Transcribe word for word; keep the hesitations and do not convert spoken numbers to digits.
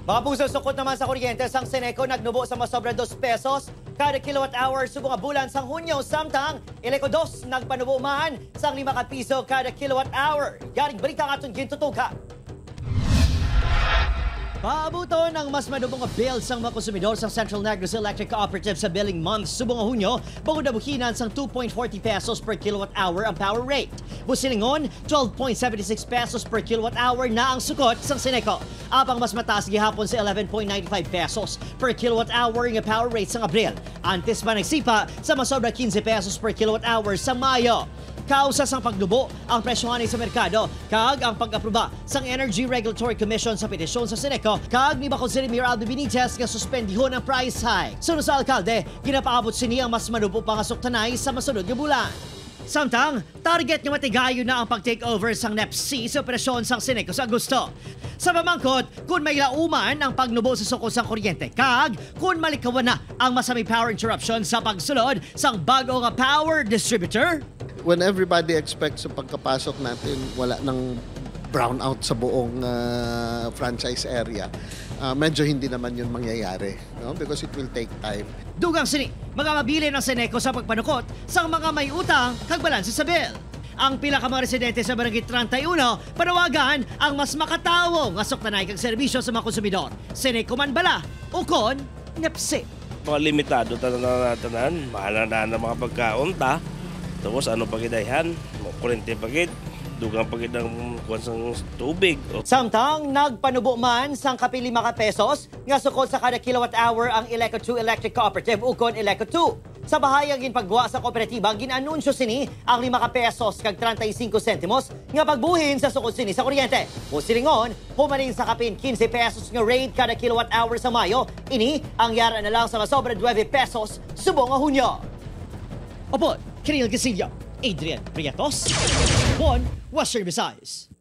Mga puso, sukot naman sa kuryente sang CENECO nagnubo sa masobra dos pesos kada kilowatt hour subong bulan sang Hunyo, samtang ILECO two nagpanubo man sang lima ka piso kada kilowatt hour. Yaring balita nga itong gintutuka. Paabuto ng mas madubong nga bill sang mga konsumidor sa Central Negros Electric Cooperative sa billing month subong Hunyo, bangod na buhinan sang two point four zero pesos per kilowatt hour ang power rate. Busilingon, twelve point seven six pesos per kilowatt hour na ang sukot sang CENECO. Apang mas mataas gihapon sa eleven point nine five pesos per kilowatt hour nga power rate sang Abril. Antes pa nagsipa sa masobra fifteen pesos per kilowatt hour sa Mayo. Kausa sang pagdubo ang presyohan sa merkado kag ang pag-aproba sang Energy Regulatory Commission sa petisyon sa CENECO kag ni Bakonseri Mayor Aldo Benitez nga suspendihon ang price hike. Sunod sa alkalde, ginapaabot sini ang mas manubo pa nga suktanay sa masunod nga bulan. Samtang, target nga matigayo na ang pag-take over sang N E P C sa operasyon sang CENECO sa Agusto. Sa pamangkot, kung may lauman ang pagnubo sa sukot sang kuryente, kag kung malikawan na ang masami power interruption sa pagsulod sang bago nga power distributor. When everybody expects sa pagkapasok natin, wala nang brownout sa buong uh, franchise area, uh, medyo hindi naman yun mangyayari, no? Because it will take time. Dugang sini, magkakabili ng CENECO sa pagpanukot sa mga may utang kag balanse sa bill. Ang pila ka mga residente sa Barangay thirty-one, panawagan ang mas makatawo nga suktanay kag serbisyo sa mga konsumidor. CENECO man bala o kon N E P C. Mga limitado tanan tanan, mahal na ng mga pagkaunta. Tapos ano pagidayhan, kurente pagid, dugang pagid ng kuwansang tubig. Samtang nagpanubo man sang kapin lima ka pesos nga sukod sa kada kilowatt hour ang ILECO two Electric Cooperative ukon ILECO two. Sa bahayang ginpagwa sa kooperatiba, ginanunsyo sini ang lima ka pesos kag thirty-five centimos nga pagbuhin sa sukod sini sa kuryente. O silingon, humanin sa kapin fifteen pesos nga rate kada kilowatt hour sa Mayo, ini ang yara na lang sa masobra nine pesos subong nga Hunyo. Opo, Kiril Gasillo, Adrian Prietos, one Western Visayas.